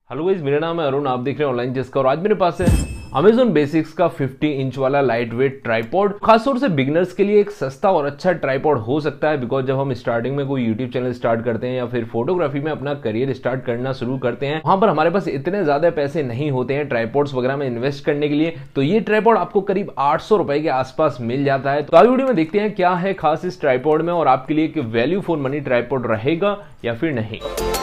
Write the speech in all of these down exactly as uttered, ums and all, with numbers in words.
Hello guys, मेरा नाम है अरुण। आप देख रहे हैं ऑनलाइन जिसका और आज मेरे पास है अमेजॉन बेसिक्स का पचास इंच वाला लाइट वेट ट्राइपॉड। खासतौर से बिगनर्स के लिए एक सस्ता और अच्छा ट्राइपॉड हो सकता है, बिकॉज जब हम स्टार्टिंग में कोई यूट्यूब चैनल स्टार्ट करते हैं या फिर फोटोग्राफी में अपना करियर स्टार्ट करना शुरू करते हैं, वहां पर हमारे पास इतने ज्यादा पैसे नहीं होते हैं ट्राइपॉड्स वगैरह में इन्वेस्ट करने के लिए। तो ये ट्राइपॉड आपको करीब आठ सौ रुपए के आसपास मिल जाता है। तो आज वीडियो में देखते हैं क्या है खास इस ट्राइपॉड में और आपके लिए वैल्यू फॉर मनी ट्राइपॉड रहेगा या फिर नहीं।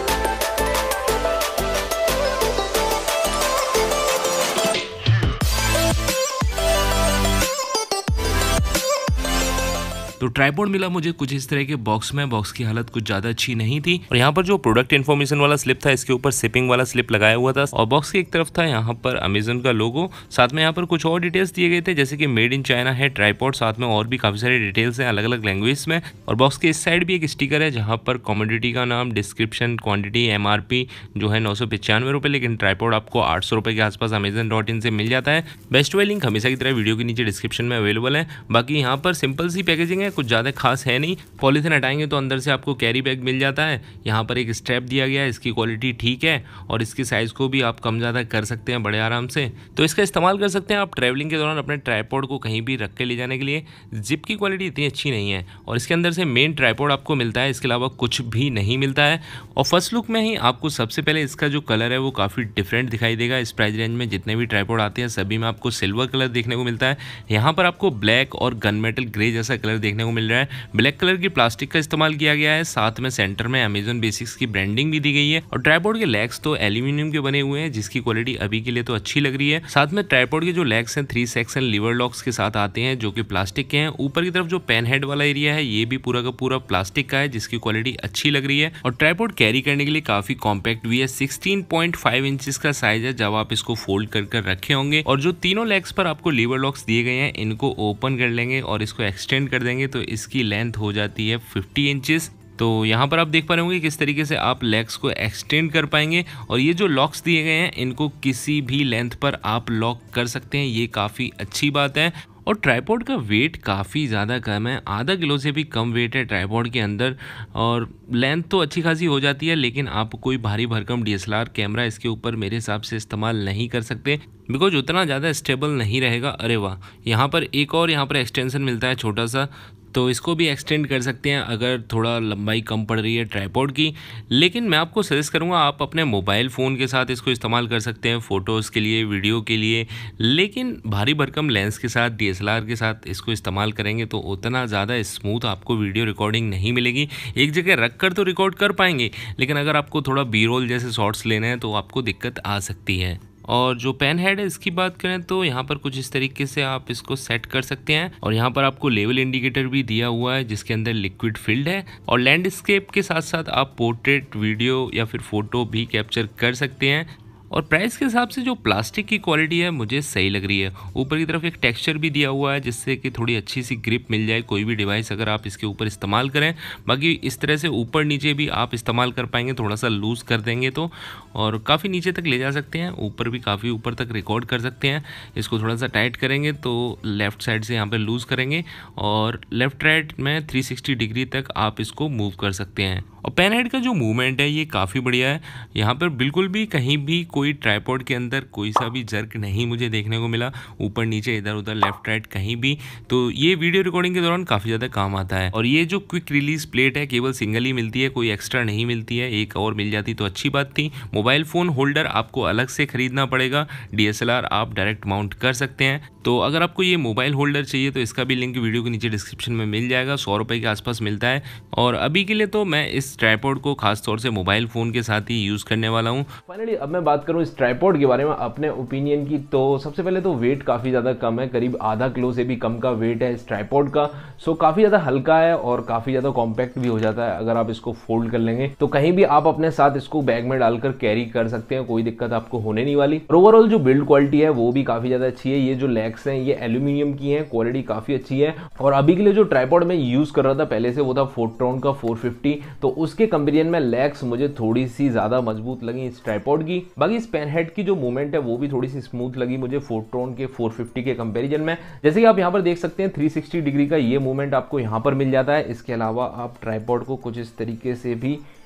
तो ट्राइपॉड मिला मुझे कुछ इस तरह के बॉक्स में। बॉक्स की हालत कुछ ज़्यादा अच्छी नहीं थी और यहाँ पर जो प्रोडक्ट इन्फॉर्मेशन वाला स्लिप था इसके ऊपर शिपिंग वाला स्लिप लगाया हुआ था और बॉक्स की एक तरफ था यहाँ पर अमेजन का लोगो। साथ में यहाँ पर कुछ और डिटेल्स दिए गए थे जैसे कि मेड इन चाइना है ट्राइपॉड, साथ में और भी काफ़ी सारे डिटेल्स हैं अलग अलग लैंग्वेज में। और बॉक्स के इस साइड भी एक स्टिकर है जहाँ पर कमोडिटी का नाम, description, quantity, M R P जो है नौ सौ पचानवे रुपये, लेकिन ट्राइपॉड आपको आठ सौ रुपये के आसपास अमेजन डॉट इन से मिल जाता है। बेस्ट वे लिंक हमेशा की तरह वीडियो के नीचे डिस्क्रिप्शन में अवेलेबल है। बाकी यहाँ पर सिंपल सी पैकेजिंग है, कुछ ज़्यादा खास है नहीं। पॉलीथिन हटाएंगे तो अंदर से आपको कैरी बैग मिल जाता है। यहाँ पर एक स्ट्रैप दिया गया है, इसकी क्वालिटी ठीक है और इसकी साइज़ को भी आप कम ज़्यादा कर सकते हैं बड़े आराम से। तो इसका इस्तेमाल कर सकते हैं आप ट्रैवलिंग के दौरान अपने ट्राइपॉड को कहीं भी रख के ले जाने के लिए। जिप की क्वालिटी इतनी अच्छी नहीं है और इसके अंदर से मेन ट्राइपॉड आपको मिलता है, इसके अलावा कुछ भी नहीं मिलता है। और फर्स्ट लुक में ही आपको सबसे पहले इसका जो कलर है वो काफ़ी डिफरेंट दिखाई देगा। इस प्राइस रेंज में जितने भी ट्राइपॉड आते हैं सभी में आपको सिल्वर कलर देखने को मिलता है। यहाँ पर आपको ब्लैक और गन मेटल ग्रे जैसा कलर देखने को मिल रहा है। ब्लैक कलर की प्लास्टिक का इस्तेमाल किया गया है, साथ में सेंटर में अमेजन बेसिक्स की ब्रांडिंग भी दी गई है। और ट्राइपॉड के लेग्स तो एल्यूमिनियम के बने हुए हैं जिसकी क्वालिटी अभी के लिए तो अच्छी लग रही है। साथ में ट्राइपॉड के जो लेग्स हैं थ्री सेक्शन लीवर लॉक्स के साथ आते हैं जो कि प्लास्टिक के हैं। ऊपर की तरफ जो पेन हेड वाला एरिया है ये भी पूरा का पूरा प्लास्टिक का है जिसकी क्वालिटी अच्छी लग रही है। और ट्राइपॉड कैरी करने के लिए काफी कॉम्पैक्ट भी है, सोलह पॉइंट पाँच इंचेस का साइज है जब आप इसको फोल्ड कर कर रखे होंगे। और जो तीनों लेग्स पर आपको लीवर लॉक्स दिए गए हैं इनको ओपन कर लेंगे और इसको एक्सटेंड कर देंगे तो इसकी लेंथ हो जाती है पचास इंचेस। तो यहाँ पर आप देख पा रहे होंगे किस तरीके से आप लेग्स को एक्सटेंड कर पाएंगे। और ये जो लॉक्स दिए गए हैं इनको किसी भी लेंथ पर आप लॉक कर सकते हैं, ये काफ़ी अच्छी बात है। और ट्राइपॉड का वेट काफ़ी ज़्यादा कम है, आधा किलो से भी कम वेट है ट्राइपॉड के अंदर। और लेंथ तो अच्छी खासी हो जाती है, लेकिन आप कोई भारी भरकम D S L R camera इसके ऊपर मेरे हिसाब से इस्तेमाल नहीं कर सकते बिकॉज उतना ज़्यादा स्टेबल नहीं रहेगा। अरे वाह, यहाँ पर एक और यहाँ पर एक्सटेंशन मिलता है छोटा सा, तो इसको भी एक्सटेंड कर सकते हैं अगर थोड़ा लंबाई कम पड़ रही है ट्राइपॉड की। लेकिन मैं आपको सजेस्ट करूंगा आप अपने मोबाइल फ़ोन के साथ इसको इस्तेमाल कर सकते हैं फ़ोटोज़ के लिए, वीडियो के लिए। लेकिन भारी भरकम लेंस के साथ, डी एस एल आर के साथ इसको इस्तेमाल करेंगे तो उतना ज़्यादा स्मूथ आपको वीडियो रिकॉर्डिंग नहीं मिलेगी। एक जगह रख कर तो रिकॉर्ड कर पाएंगे, लेकिन अगर आपको थोड़ा बी रोल जैसे शॉट्स लेने हैं तो आपको दिक्कत आ सकती है। और जो पेन हेड है इसकी बात करें तो यहाँ पर कुछ इस तरीके से आप इसको सेट कर सकते हैं। और यहाँ पर आपको लेवल इंडिकेटर भी दिया हुआ है जिसके अंदर लिक्विड फील्ड है। और लैंडस्केप के साथ साथ आप पोर्ट्रेट, वीडियो या फिर फोटो भी कैप्चर कर सकते हैं। और प्राइस के हिसाब से जो प्लास्टिक की क्वालिटी है मुझे सही लग रही है। ऊपर की तरफ एक टेक्सचर भी दिया हुआ है जिससे कि थोड़ी अच्छी सी ग्रिप मिल जाए कोई भी डिवाइस अगर आप इसके ऊपर इस्तेमाल करें। बाकी इस तरह से ऊपर नीचे भी आप इस्तेमाल कर पाएंगे, थोड़ा सा लूज़ कर देंगे तो, और काफ़ी नीचे तक ले जा सकते हैं, ऊपर भी काफ़ी ऊपर तक रिकॉर्ड कर सकते हैं। इसको थोड़ा सा टाइट करेंगे तो लेफ़्ट साइड से यहाँ पर लूज़ करेंगे और लेफ़्ट राइट में थ्री सिक्सटी डिग्री तक आप इसको मूव कर सकते हैं। और पेन हेड का जो मूवमेंट है ये काफ़ी बढ़िया है, यहाँ पर बिल्कुल भी कहीं भी कोई ट्राइपॉड के अंदर कोई सा भी जर्क नहीं मुझे देखने को मिला, ऊपर नीचे इधर उधर लेफ्ट राइट कहीं भी। तो ये वीडियो रिकॉर्डिंग के दौरान काफ़ी ज़्यादा काम आता है। और ये जो क्विक रिलीज प्लेट है केवल सिंगल ही मिलती है, कोई एक्स्ट्रा नहीं मिलती है, एक और मिल जाती तो अच्छी बात थी। मोबाइल फ़ोन होल्डर आपको अलग से ख़रीदना पड़ेगा, डी एस एल आर आप डायरेक्ट माउंट कर सकते हैं। तो अगर आपको ये मोबाइल होल्डर चाहिए तो इसका भी लिंक वीडियो के नीचे डिस्क्रिप्शन में मिल जाएगा, सौ रुपये के आसपास मिलता है। और अभी के लिए तो मैं इस ट्राइपॉड को खास तौर से मोबाइल फ़ोन के साथ ही यूज़ करने वाला हूँ। फाइनली अब मैं बात करूँ इस ट्राइपॉड के बारे में अपने ओपिनियन की, तो सबसे पहले तो वेट काफ़ी ज़्यादा कम है, करीब आधा किलो से भी कम का वेट है इस ट्राइपॉड का। सो काफ़ी ज़्यादा हल्का है और काफ़ी ज़्यादा कॉम्पैक्ट भी हो जाता है। अगर आप इसको फोल्ड कर लेंगे तो कहीं भी आप अपने साथ इसको बैग में डालकर कैरी कर सकते हैं, कोई दिक्कत आपको होने नहीं वाली। ओवरऑल जो बिल्ड क्वालिटी है वो भी काफ़ी ज़्यादा अच्छी है। ये जो लेग्स हैं ये एल्यूमिनियम की हैं, क्वालिटी काफ़ी अच्छी है। और अभी के लिए जो ट्राइपॉड मैं यूज़ कर रहा था पहले से वो था फोर्ट्रॉन का फोर फिफ्टी, तो उसके कंपेरिजन में लेग्स मुझे थोड़ी सी ज़्यादा मजबूत लगी इस ट्राइपॉड की। बाकी इस पेन हेड की जो मूवमेंट है वो भी थोड़ी सी स्मूथ लगी मुझे फोर्ट्रॉन के फोर फिफ्टी के कंपैरिजन में। जैसे कि आप यहाँ पर देख सकते हैं थ्री सिक्सटी डिग्री का ये मूवमेंट आपको यहाँ पर मिल जाता है। इसके अलावा आप ट्राइपॉड को कुछ इस तरीके से भी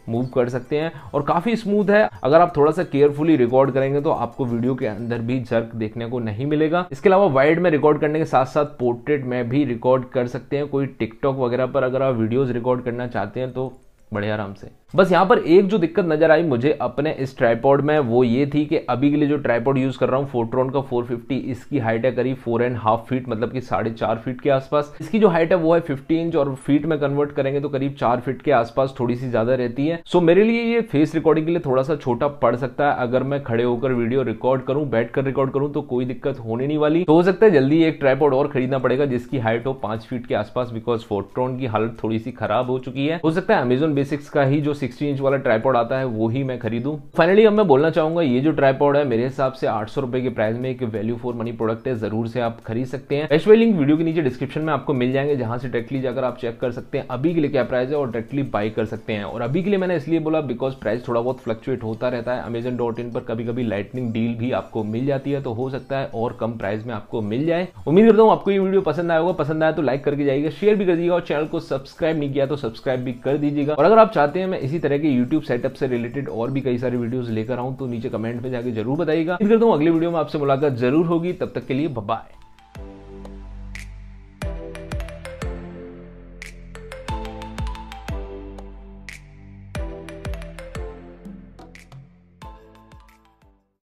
मूव कर सकते हैं और काफ़ी स्मूथ है। अगर आप थोड़ा सा केयरफुली रिकॉर्ड करेंगे तो आपको वीडियो के अंदर भी जर्क देखने को नहीं मिलेगा। इसके अलावा वाइड में रिकॉर्ड करने के साथ साथ पोर्ट्रेट में भी रिकॉर्ड कर सकते हैं। कोई टिकटॉक वगैरह पर अगर आप वीडियोस रिकॉर्ड करना चाहते हैं तो बड़े आराम से। बस यहाँ पर एक जो दिक्कत नजर आई मुझे अपने इस ट्राइपॉड में वो ये थी कि अभी के लिए जो ट्राइपॉड यूज कर रहा हूँ फोर्ट्रॉन का फोर फिफ्टी, इसकी हाइट है करीब फोर एंड हाफ फीट, मतलब कि साढ़े चार फीट के आसपास। इसकी जो हाइट है वो है फिफ्टी इंच और फीट में कन्वर्ट करेंगे तो करीब चार फीट के आसपास थोड़ी सी ज्यादा रहती है। सो मेरे लिए ये फेस रिकॉर्डिंग के लिए थोड़ा सा छोटा पड़ सकता है। अगर मैं खड़े होकर वीडियो रिकॉर्ड करूं, बैठ कर रिकॉर्ड करूं तो कोई दिक्कत होने नहीं वाली। तो हो सकता है जल्दी एक ट्राइपॉड और खरीदना पड़ेगा जिसकी हाइट हो पांच फीट के आसपास, बिकॉज फोर्ट्रॉन की हालत थोड़ी सी खराब हो चुकी है। हो सकता है अमेजॉन बेसिक्स का ही जो सिक्सटी इंच वाला ट्राइपॉड आता है वो ही मैं खरीदूं। फाइनली अब मैं बोलना चाहूंगा ये जो ट्राइपॉड है मेरे हिसाब से आठ सौ रुपए के प्राइस में एक वैल्यू फॉर मनी प्रोडक्ट है, जरूर से आप खरीद सकते हैं। बेस्ट लिंक वीडियो के नीचे डिस्क्रिप्शन में आपको मिल जाएंगे जहां से डायरेक्टली जाकर आप चेक कर सकते हैं अभी के लिए क्या प्राइस है और डायरेक्टली बाय कर सकते हैं। और अभी के लिए मैंने इसलिए बोला बिकॉज प्राइस थोड़ा बहुत फ्लक्चुएट होता रहता है। अमेजन डॉट इन पर कभी कभी लाइटनिंग डील भी आपको मिल जाती है, तो हो सकता है और कम प्राइस में आपको मिल जाए। उम्मीद करता हूं आपको ये वीडियो पसंद आया होगा। पसंद आया तो लाइक करके जाइएगा, शेयर भी कर दीजिएगा और चैनल को सब्सक्राइब नहीं किया तो सब्सक्राइब भी कर दीजिएगा। और अगर आप चाहते हैं मैं इसी तरह के यूट्यूब सेटअप से रिलेटेड और भी कई सारी वीडियोस लेकर आऊं तो नीचे कमेंट में जाके जरूर बताइएगा। उम्मीद करता हूं अगली वीडियो में आपसे मुलाकात जरूर होगी। तब तक के लिए बाय बाय।